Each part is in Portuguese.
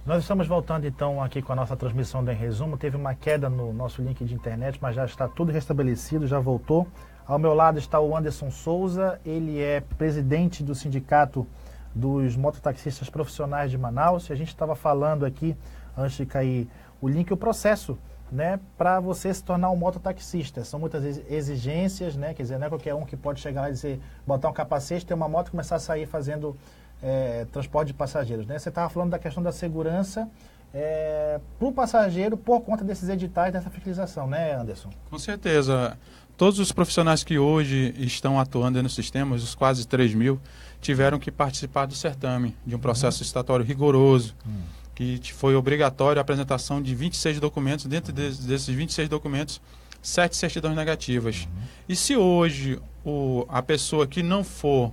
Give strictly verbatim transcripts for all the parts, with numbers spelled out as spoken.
Nós estamos voltando então aqui com a nossa transmissão do Em Resumo. Teve uma queda no nosso link de internet, mas já está tudo restabelecido, já voltou. Ao meu lado está o Anderson Souza, ele é presidente do Sindicato dos Mototaxistas Profissionais de Manaus. E a gente estava falando aqui, antes de cair o link, o processo, né, para você se tornar um mototaxista. São muitas exigências, né, quer dizer, não é qualquer um que pode chegar lá e dizer, botar um capacete, ter uma moto e começar a sair fazendo é, transporte de passageiros, né? Você estava falando da questão da segurança é, para o passageiro por conta desses editais, dessa fiscalização, né, Anderson? Com certeza. Todos os profissionais que hoje estão atuando no sistema, os quase três mil, tiveram que participar do certame, de um processo uhum. licitatório rigoroso, uhum. que foi obrigatório a apresentação de vinte e seis documentos, dentro uhum. de, desses vinte e seis documentos, sete certidões negativas. Uhum. E se hoje o, a pessoa que não for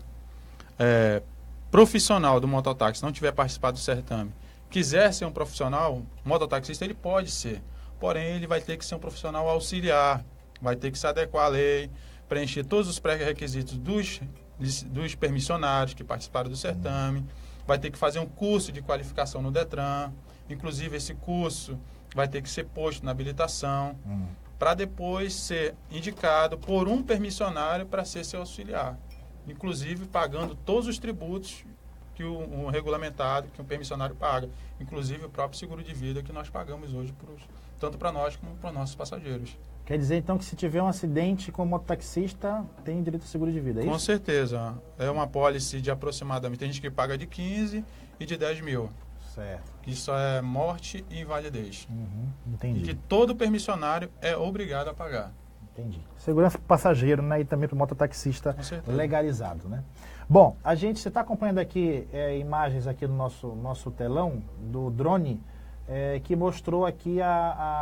é, profissional do mototáxi, não tiver participado do certame, quiser ser um profissional mototaxista, ele pode ser. Porém, ele vai ter que ser um profissional auxiliar, vai ter que se adequar à lei, preencher todos os pré-requisitos dos, dos permissionários que participaram do certame, vai ter que fazer um curso de qualificação no Detran, inclusive esse curso vai ter que ser posto na habilitação, hum. para depois ser indicado por um permissionário para ser seu auxiliar, inclusive pagando todos os tributos que o, o regulamentado, que o permissionário paga, inclusive o próprio seguro de vida que nós pagamos hoje, pros, tanto para nós como para os nossos passageiros. Quer dizer, então, que se tiver um acidente com o mototaxista, tem direito ao seguro de vida, é isso? Com certeza. É uma apólice de aproximadamente, tem gente que paga de quinze e de dez mil. Certo. Isso é morte e invalidez. Uhum, entendi. E que todo permissionário é obrigado a pagar. Entendi. Segurança para o passageiro, né? E também para o mototaxista legalizado, né? Bom, a gente, você está acompanhando aqui é, imagens aqui no nosso, nosso telão do drone, É, que mostrou aqui a,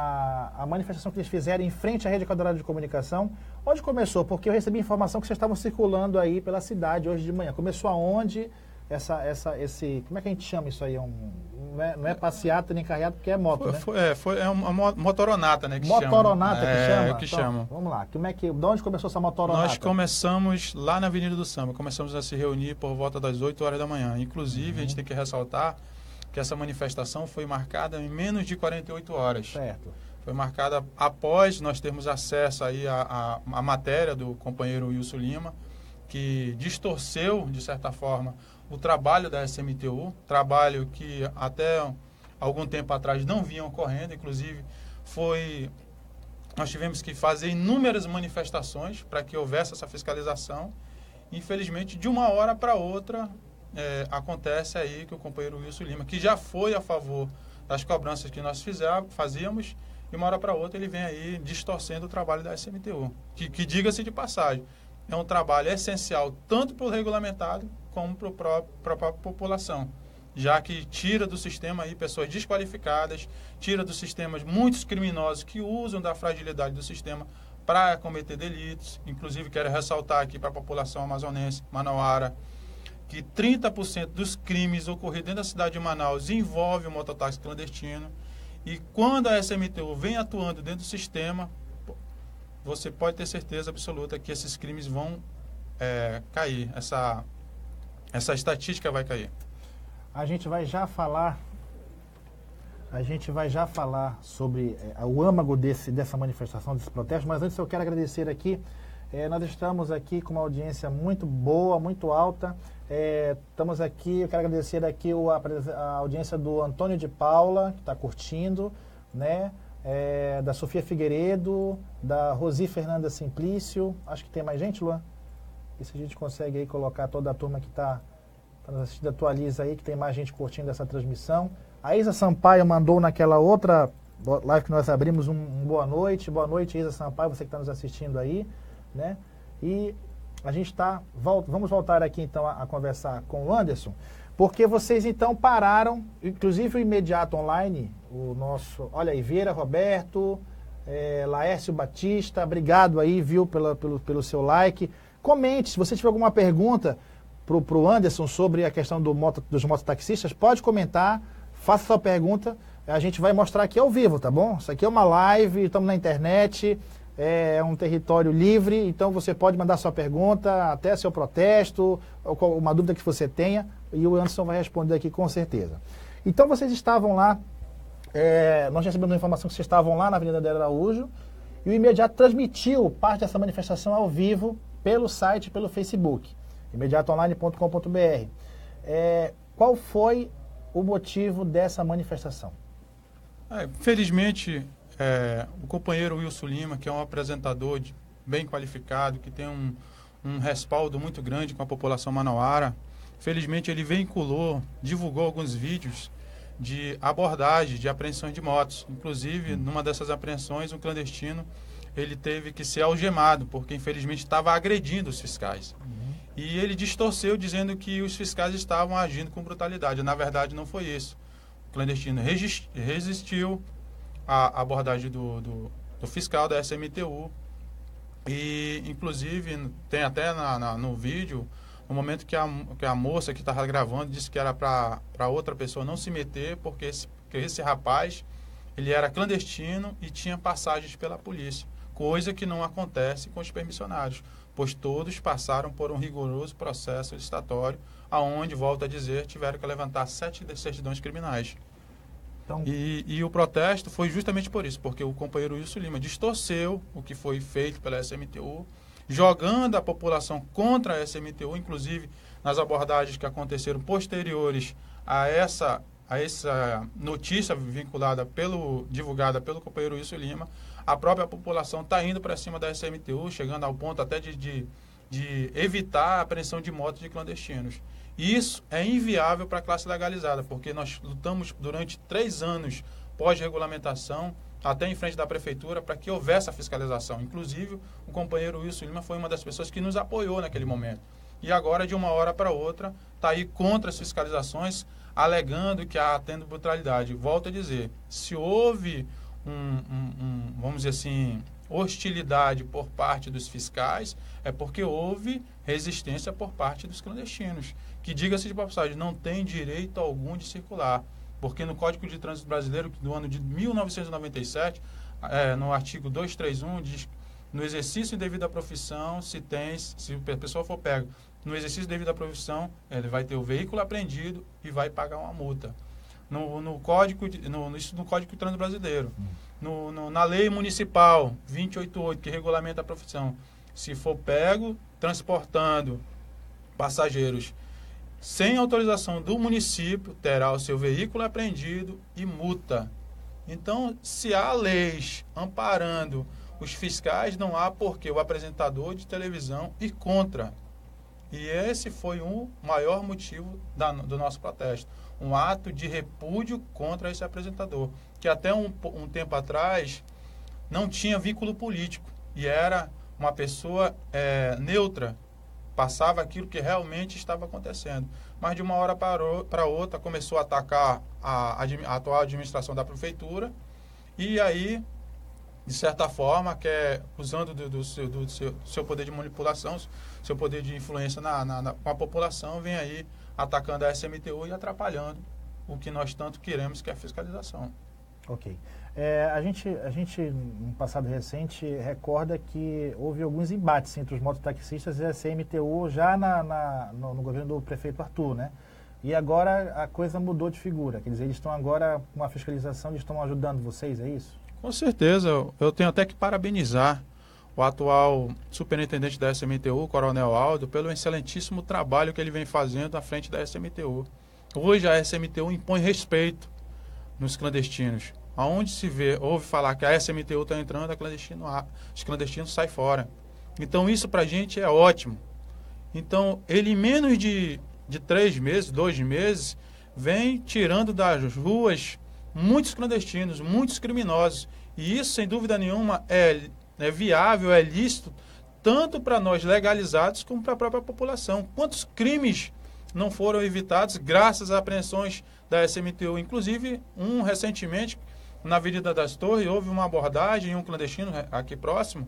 a, a manifestação que eles fizeram em frente à Rede Quadrada de Comunicação. Onde começou? Porque eu recebi informação que vocês estavam circulando aí pela cidade hoje de manhã. Começou aonde? Essa, essa, esse, como é que a gente chama isso aí? É um, não, é, não é passeata nem carreata, porque é moto, foi, né? Foi, é, foi, é uma motoronata, né? Que motoronata chama. que é, chama? É, que então, chama. Vamos lá. Como é que, de onde começou essa motoronata? Nós começamos lá na Avenida do Samba. Começamos a se reunir por volta das oito horas da manhã. Inclusive, uhum. a gente tem que ressaltar que essa manifestação foi marcada em menos de quarenta e oito horas. Certo. Foi marcada após nós termos acesso aí à, à, à matéria do companheiro Wilson Lima, que distorceu, de certa forma, o trabalho da S M T U, trabalho que até algum tempo atrás não vinha ocorrendo, inclusive foi, nós tivemos que fazer inúmeras manifestações para que houvesse essa fiscalização. Infelizmente, de uma hora para outra, É, acontece aí que o companheiro Wilson Lima, que já foi a favor das cobranças que nós fizemos, fazíamos, de uma hora para outra ele vem aí distorcendo o trabalho da S M T U, que, que diga-se de passagem, é um trabalho essencial tanto para o regulamentado como para a própria população, já que tira do sistema aí pessoas desqualificadas, tira do sistema muitos criminosos que usam da fragilidade do sistema para cometer delitos. Inclusive quero ressaltar aqui para a população amazonense, manauara, que trinta por cento dos crimes ocorridos dentro da cidade de Manaus envolve o mototáxi clandestino. E quando a S M T U vem atuando dentro do sistema, você pode ter certeza absoluta que esses crimes vão é, cair. Essa, essa estatística vai cair. A gente vai já falar, a gente vai já falar sobre é, o âmago desse, dessa manifestação, desse protesto, mas antes eu quero agradecer aqui. É, nós estamos aqui com uma audiência muito boa, muito alta. É, estamos aqui, eu quero agradecer aqui o, a, a audiência do Antônio de Paula, que está curtindo, né? É, da Sofia Figueiredo, da Rosi Fernanda Simplício. Acho que tem mais gente, Luan? E se a gente consegue aí colocar toda a turma que está tá nos assistindo, atualiza aí, que tem mais gente curtindo essa transmissão. A Isa Sampaio mandou naquela outra live que nós abrimos um, um boa noite. Boa noite, Isa Sampaio, você que está nos assistindo aí, né? E a gente está, volta, vamos voltar aqui então a, a conversar com o Anderson, porque vocês então pararam, inclusive o Imediato Online, o nosso, olha aí, Vieira Roberto, é, Laércio Batista, obrigado aí, viu, pela, pelo, pelo seu like. Comente, se você tiver alguma pergunta para o Anderson sobre a questão do moto, dos mototaxistas, pode comentar, faça sua pergunta, a gente vai mostrar aqui ao vivo, tá bom? Isso aqui é uma live, estamos na internet, é um território livre, então você pode mandar sua pergunta, até seu protesto, ou uma dúvida que você tenha, e o Anderson vai responder aqui com certeza. Então vocês estavam lá, é, nós recebemos a informação que vocês estavam lá na Avenida André Araújo, e o Imediato transmitiu parte dessa manifestação ao vivo pelo site, pelo Facebook, imediato online ponto com ponto b r. É, qual foi o motivo dessa manifestação? É, felizmente, é, o companheiro Wilson Lima, que é um apresentador de, bem qualificado, que tem um, um respaldo muito grande com a população manauara, felizmente ele vinculou, divulgou alguns vídeos de abordagem, de apreensões de motos. Inclusive, numa dessas apreensões, um clandestino ele teve que ser algemado, porque infelizmente estava agredindo os fiscais. Uhum. E ele distorceu, dizendo que os fiscais estavam agindo com brutalidade. Na verdade, não foi isso. O clandestino resistiu à abordagem do, do, do fiscal da S M T U. E, inclusive, tem até na, na, no vídeo, no momento que a, que a moça que estava gravando disse que era para outra pessoa não se meter, porque esse, porque esse rapaz ele era clandestino e tinha passagens pela polícia, coisa que não acontece com os permissionários, pois todos passaram por um rigoroso processo licitatório, aonde, volto a dizer, tiveram que levantar sete certidões criminais. Então... E, e o protesto foi justamente por isso, porque o companheiro Wilson Lima distorceu o que foi feito pela S M T U, jogando a população contra a S M T U, inclusive nas abordagens que aconteceram posteriores a essa, a essa notícia vinculada pelo, divulgada pelo companheiro Wilson Lima. A própria população está indo para cima da S M T U, chegando ao ponto até de, de, de evitar a apreensão de motos de clandestinos. Isso é inviável para a classe legalizada, porque nós lutamos durante três anos pós-regulamentação, até em frente da prefeitura, para que houvesse a fiscalização. Inclusive, o companheiro Wilson Lima foi uma das pessoas que nos apoiou naquele momento. E agora, de uma hora para outra, está aí contra as fiscalizações, alegando que há tendo brutalidade. Volto a dizer, se houve, um, um, um, vamos dizer assim, hostilidade por parte dos fiscais, é porque houve resistência por parte dos clandestinos, que, diga-se de passagem, não tem direito algum de circular. Porque no Código de Trânsito Brasileiro, do ano de mil novecentos e noventa e sete, é, no artigo duzentos e trinta e um, diz no exercício devido à profissão, se tem, se a pessoa for pega no exercício devido à profissão, ele vai ter o veículo apreendido e vai pagar uma multa. No, no, código, de, no, isso no Código de Trânsito Brasileiro. No, no, na Lei Municipal vinte e oito ponto oito, que regulamenta a profissão, se for pego transportando passageiros sem autorização do município, terá o seu veículo apreendido e multa. Então, se há leis amparando os fiscais, não há por que o apresentador de televisão ir contra. E esse foi o maior motivo da, do nosso protesto. Um ato de repúdio contra esse apresentador, que até um, um tempo atrás não tinha vínculo político e era uma pessoa é, neutra, passava aquilo que realmente estava acontecendo. Mas de uma hora para outra começou a atacar a, a atual administração da prefeitura e aí, de certa forma, quer, usando do, do, seu, do seu, seu poder de manipulação, seu poder de influência na, na, na, com a população, vem aí atacando a S M T U e atrapalhando o que nós tanto queremos, que é a fiscalização. Ok. É, a, gente, a gente, no passado recente, recorda que houve alguns embates entre os mototaxistas e a S M T U já na, na, no, no governo do prefeito Arthur, né? E agora a coisa mudou de figura. Quer dizer, eles estão agora com a fiscalização, eles estão ajudando vocês, é isso? Com certeza. Eu tenho até que parabenizar o atual superintendente da S M T U, Coronel Aldo, pelo excelentíssimo trabalho que ele vem fazendo à frente da S M T U. Hoje a S M T U impõe respeito nos clandestinos. Aonde se vê, ouve falar que a S M T U está entrando, a clandestino, os clandestinos saem fora. Então isso para a gente é ótimo. Então ele em menos de, de três meses, dois meses, vem tirando das ruas muitos clandestinos, muitos criminosos. E isso, sem dúvida nenhuma, é, é viável, é lícito, tanto para nós legalizados como para a própria população. Quantos crimes não foram evitados graças a apreensões da S M T U? Inclusive, um recentemente, na Avenida das Torres, houve uma abordagem em um clandestino aqui próximo,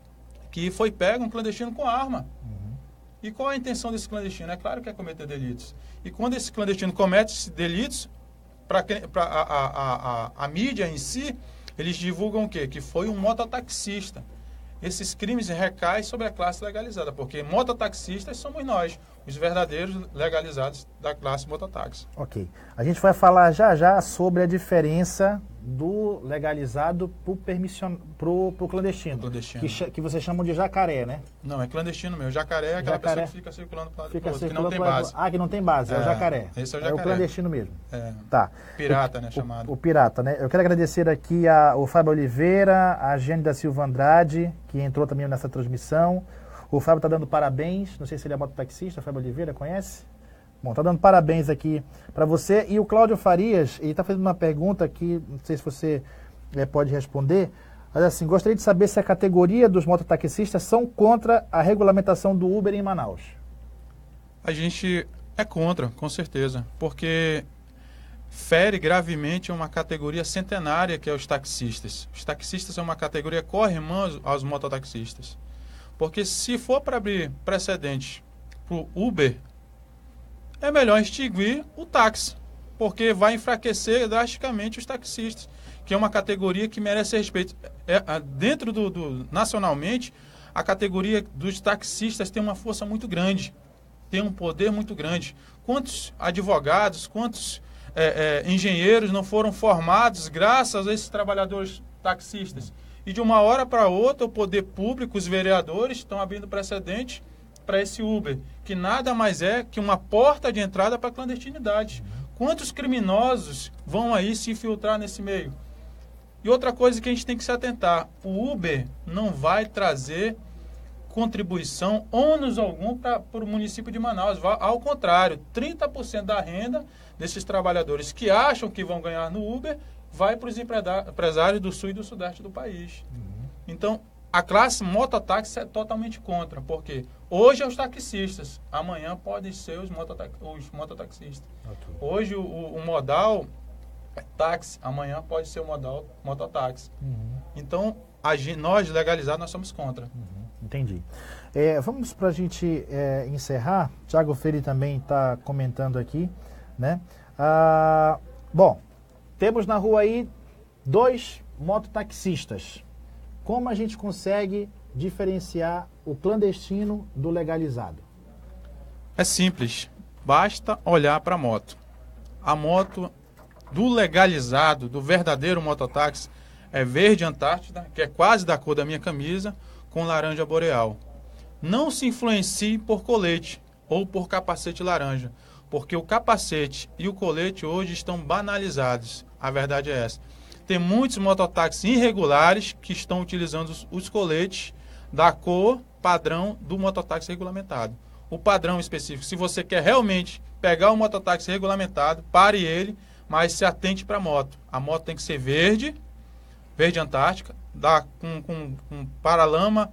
que foi pego um clandestino com arma. Uhum. E qual a intenção desse clandestino? É claro que é cometer delitos. E quando esse clandestino comete esses delitos, para a, a, a, a mídia em si, eles divulgam o quê? Que foi um mototaxista. Esses crimes recaem sobre a classe legalizada, porque mototaxistas somos nós. os verdadeiros legalizados da classe mototáxi. Ok. A gente vai falar já já sobre a diferença do legalizado para o permission... pro, pro clandestino, clandestino. Que, ch... que vocês chamam de jacaré, né? Não, é clandestino mesmo. Jacaré é aquela Jacaré. pessoa que fica circulando para o Fica outro, que circulando não tem pro lado- base. Ah, que não tem base, é, é o É, jacaré. esse é o É o jacaré. clandestino mesmo. É, Tá. pirata, né, O- chamado. O, pirata, né? Eu quero agradecer aqui a, o Fábio Oliveira, a Jane da Silva Andrade, que entrou também nessa transmissão. O Fábio está dando parabéns. Não sei se ele é mototaxista, Fábio Oliveira, conhece? Bom, está dando parabéns aqui para você. E o Cláudio Farias, ele está fazendo uma pergunta que não sei se você eh, pode responder. Mas assim, gostaria de saber se a categoria dos mototaxistas são contra a regulamentação do Uber em Manaus. A gente é contra, com certeza, porque fere gravemente uma categoria centenária que é os taxistas. Os taxistas são uma categoria corre-irmã aos, aos mototaxistas. Porque se for para abrir precedente para o Uber, é melhor extinguir o táxi, porque vai enfraquecer drasticamente os taxistas, que é uma categoria que merece respeito. É, é, dentro do, do nacionalmente, a categoria dos taxistas tem uma força muito grande, tem um poder muito grande. Quantos advogados, quantos é, é, engenheiros não foram formados graças a esses trabalhadores taxistas? E de uma hora para outra, o poder público, os vereadores, estão abrindo precedente para esse Uber, que nada mais é que uma porta de entrada para a clandestinidade. Quantos criminosos vão aí se infiltrar nesse meio? E outra coisa que a gente tem que se atentar, o Uber não vai trazer contribuição, ônus algum para o município de Manaus. Vai, ao contrário, trinta por cento da renda desses trabalhadores que acham que vão ganhar no Uber vai para os empresários do sul e do sudeste do país. Uhum. Então, a classe mototáxi é totalmente contra, porque hoje é os taxistas, amanhã podem ser os, mototax, os mototaxistas. Okay. Hoje o, o modal é táxi, amanhã pode ser o modal mototáxi. Uhum. Então, a, nós legalizados, nós somos contra. Uhum. Entendi. É, vamos para a gente é, encerrar. Thiago Freire também está comentando aqui, né? Ah, bom, temos na rua aí dois mototaxistas. Como a gente consegue diferenciar o clandestino do legalizado? É simples. Basta olhar para a moto. A moto do legalizado, do verdadeiro mototáxi, é verde Antártida, que é quase da cor da minha camisa, com laranja boreal. Não se influencie por colete ou por capacete laranja, porque o capacete e o colete hoje estão banalizados. A verdade é essa. Tem muitos mototáxis irregulares que estão utilizando os, os coletes da cor padrão do mototáxi regulamentado. O padrão específico. Se você quer realmente pegar o mototáxi regulamentado, pare ele, mas se atente para a moto. A moto tem que ser verde, verde Antártica, dá com, com, com paralama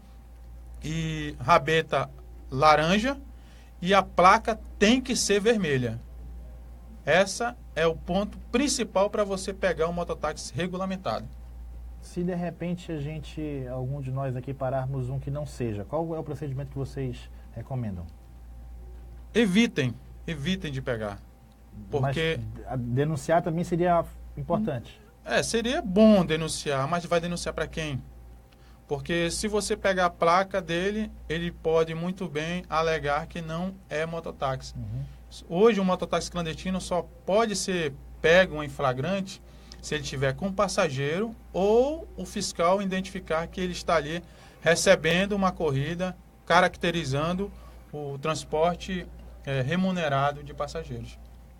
e rabeta laranja, e a placa tem que ser vermelha. Essa é o ponto principal para você pegar um mototáxi regulamentado. Se de repente a gente, algum de nós aqui, pararmos um que não seja, qual é o procedimento que vocês recomendam? Evitem, evitem de pegar. Porque mas denunciar também seria importante. É, seria bom denunciar, mas vai denunciar para quem? Porque se você pegar a placa dele, ele pode muito bem alegar que não é mototáxi. Uhum. Hoje, o mototáxi clandestino só pode ser pego em flagrante se ele tiver com passageiro ou o fiscal identificar que ele está ali recebendo uma corrida, caracterizando o transporte é, remunerado de passageiros.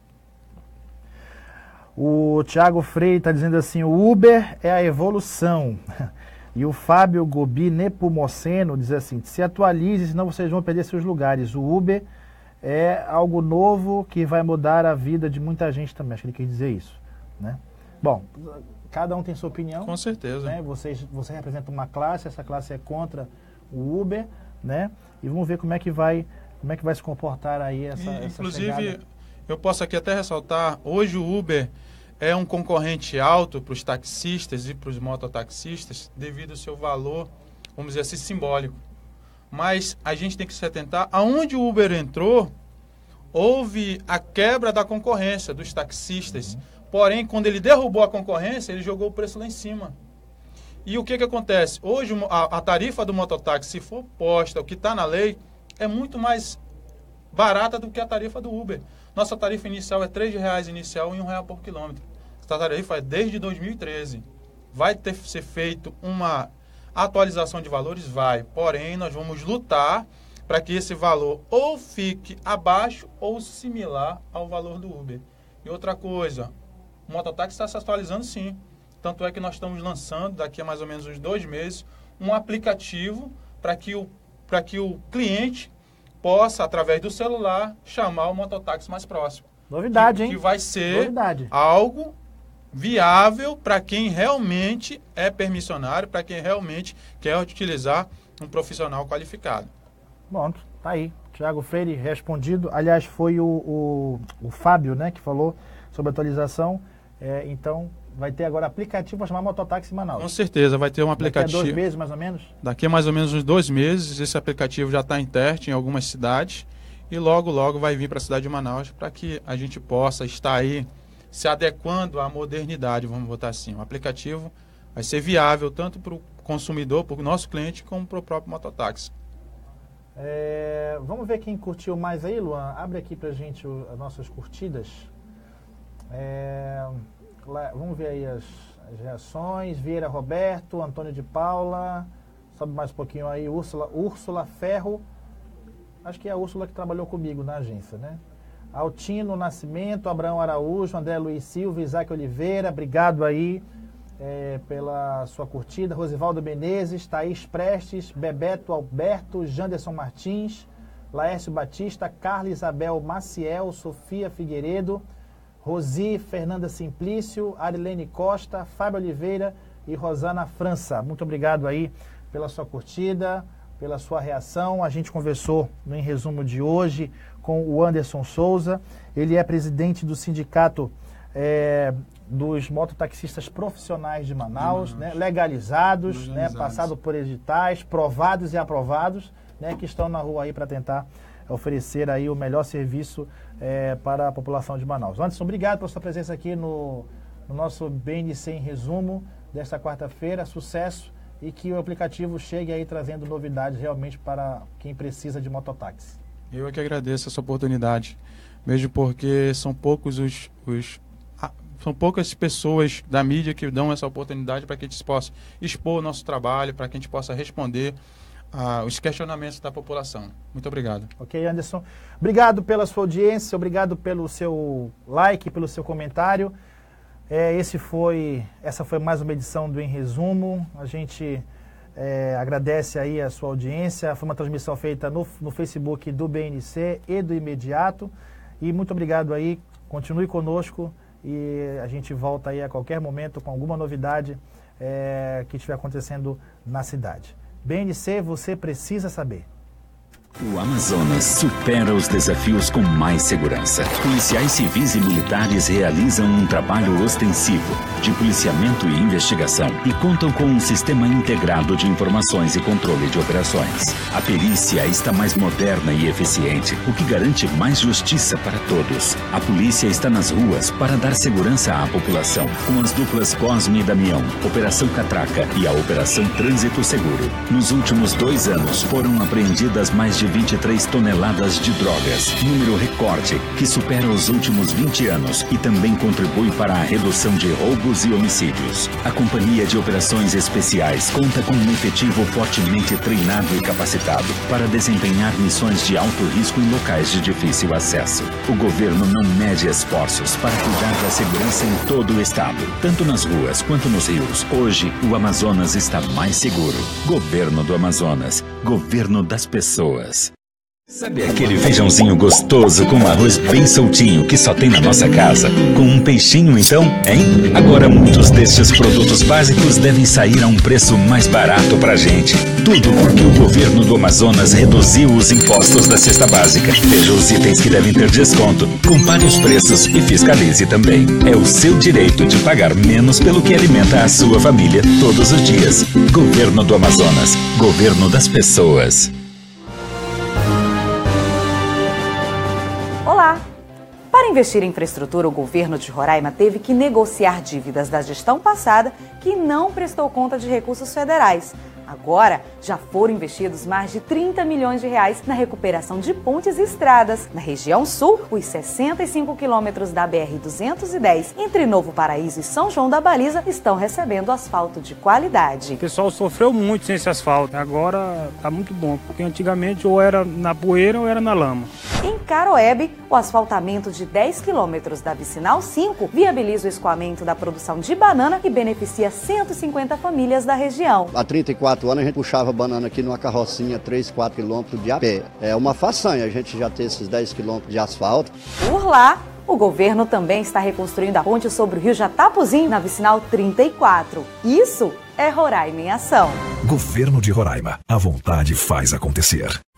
O Thiago Freire está dizendo assim, o Uber é a evolução. E o Fábio Gobi Nepomuceno diz assim, se atualize, senão vocês vão perder seus lugares. O Uber é algo novo que vai mudar a vida de muita gente também. Acho que ele quer dizer isso, né? Bom, cada um tem sua opinião. Com certeza. Né? Vocês, você representa uma classe, essa classe é contra o Uber, né? E vamos ver como é que vai, como é que vai se comportar aí essa, e, essa inclusive, chegada. Eu posso aqui até ressaltar, hoje o Uber é um concorrente alto para os taxistas e para os mototaxistas devido ao seu valor, vamos dizer assim, simbólico. Mas a gente tem que se atentar, aonde o Uber entrou, houve a quebra da concorrência dos taxistas. Uhum. Porém, quando ele derrubou a concorrência, ele jogou o preço lá em cima. E o que, que acontece? Hoje, a, a tarifa do mototáxi, se for posta, o que está na lei, é muito mais barata do que a tarifa do Uber. Nossa tarifa inicial é três reais inicial e um real por quilômetro. Essa tarifa é desde dois mil e treze. Vai ter ser feito uma atualização de valores? Vai. Porém, nós vamos lutar para que esse valor ou fique abaixo ou similar ao valor do Uber. E outra coisa, o mototáxi está se atualizando sim. Tanto é que nós estamos lançando, daqui a mais ou menos uns dois meses, um aplicativo para que o, para que o cliente possa, através do celular, chamar o mototáxi mais próximo. Novidade, que, hein? Que vai ser Novidade. Algo viável para quem realmente é permissionário, para quem realmente quer utilizar um profissional qualificado. Bom, tá aí. Tiago Freire respondido. Aliás, foi o, o, o Fábio, né, que falou sobre atualização. É, então, vai ter agora aplicativo para chamar mototáxi em Manaus. Com certeza, vai ter um aplicativo. Daqui a dois meses, mais ou menos? Daqui a mais ou menos uns dois meses, esse aplicativo já está em teste em algumas cidades. E logo, logo vai vir para a cidade de Manaus para que a gente possa estar aí se adequando à modernidade, vamos botar assim. O aplicativo vai ser viável tanto para o consumidor, para o nosso cliente, como para o próprio mototáxi. É, vamos ver quem curtiu mais aí, Luan. Abre aqui pra gente o, as nossas curtidas. É, lá, vamos ver aí as, as reações. Vieira Roberto, Antônio de Paula. Sobe mais um pouquinho aí. Úrsula, Úrsula Ferro. Acho que é a Úrsula que trabalhou comigo na agência, né? Altino Nascimento, Abraão Araújo, André Luiz Silva, Isaac Oliveira. Obrigado aí É, pela sua curtida. Rosivaldo Menezes, Thaís Prestes, Bebeto Alberto, Janderson Martins, Laércio Batista, Carla Isabel Maciel, Sofia Figueiredo, Rosi Fernanda Simplício, Arilene Costa, Fábio Oliveira e Rosana França. Muito obrigado aí pela sua curtida, pela sua reação. A gente conversou no Em Resumo de hoje com o Anderson Souza. Ele é presidente do sindicato é, dos mototaxistas profissionais de Manaus, de Manaus. Né, legalizados, legalizados. Né, passado por editais, provados e aprovados, né, que estão na rua aí para tentar oferecer aí o melhor serviço é, para a população de Manaus. Anderson, obrigado pela sua presença aqui no, no nosso B N C em Resumo desta quarta-feira. Sucesso e que o aplicativo chegue aí trazendo novidades realmente para quem precisa de mototáxi. Eu é que agradeço essa oportunidade, mesmo porque são poucos os... os São poucas pessoas da mídia que dão essa oportunidade para que a gente possa expor o nosso trabalho, para que a gente possa responder uh, os questionamentos da população. Muito obrigado. Ok, Anderson. Obrigado pela sua audiência, obrigado pelo seu like, pelo seu comentário. É, esse foi, essa foi mais uma edição do Em Resumo. A gente é, agradece aí a sua audiência. Foi uma transmissão feita no, no Facebook do B N C e do Imediato. E muito obrigado aí. Continue conosco. E a gente volta aí a qualquer momento com alguma novidade é, que estiver acontecendo na cidade. B N C, você precisa saber. O Amazonas supera os desafios com mais segurança. Policiais civis e militares realizam um trabalho ostensivo de policiamento e investigação e contam com um sistema integrado de informações e controle de operações. A perícia está mais moderna e eficiente, o que garante mais justiça para todos. A polícia está nas ruas para dar segurança à população, com as duplas Cosme e Damião, Operação Catraca e a Operação Trânsito Seguro. Nos últimos dois anos foram apreendidas mais de vinte e três toneladas de drogas, número recorde que supera os últimos vinte anos e também contribui para a redução de roubos e homicídios. A Companhia de Operações Especiais conta com um efetivo fortemente treinado e capacitado para desempenhar missões de alto risco em locais de difícil acesso. O governo não mede esforços para cuidar da segurança em todo o estado, tanto nas ruas quanto nos rios. Hoje, o Amazonas está mais seguro. Governo do Amazonas. Governo das pessoas. Sabe aquele feijãozinho gostoso com arroz bem soltinho que só tem na nossa casa? Com um peixinho então, hein? Agora muitos destes produtos básicos devem sair a um preço mais barato pra gente. Tudo porque o governo do Amazonas reduziu os impostos da cesta básica. Veja os itens que devem ter desconto, compare os preços e fiscalize também. É o seu direito de pagar menos pelo que alimenta a sua família todos os dias. Governo do Amazonas. Governo das pessoas. Olá! Para investir em infraestrutura, o governo de Roraima teve que negociar dívidas da gestão passada que não prestou conta de recursos federais. A Agora, já foram investidos mais de trinta milhões de reais na recuperação de pontes e estradas. Na região sul, os sessenta e cinco quilômetros da B R duzentos e dez entre Novo Paraíso e São João da Baliza estão recebendo asfalto de qualidade. O pessoal sofreu muito sem esse asfalto. Agora tá muito bom, porque antigamente ou era na poeira ou era na lama. Em Caroebe, o asfaltamento de dez quilômetros da Vicinal cinco viabiliza o escoamento da produção de banana e beneficia cento e cinquenta famílias da região. Há trinta e quatro anos a gente puxava banana aqui numa carrocinha três, quatro quilômetros de a pé. É uma façanha a gente já ter esses dez quilômetros de asfalto. Por lá, o governo também está reconstruindo a ponte sobre o rio Jatapuzinho na Vicinal trinta e quatro. Isso é Roraima em ação. Governo de Roraima. A vontade faz acontecer.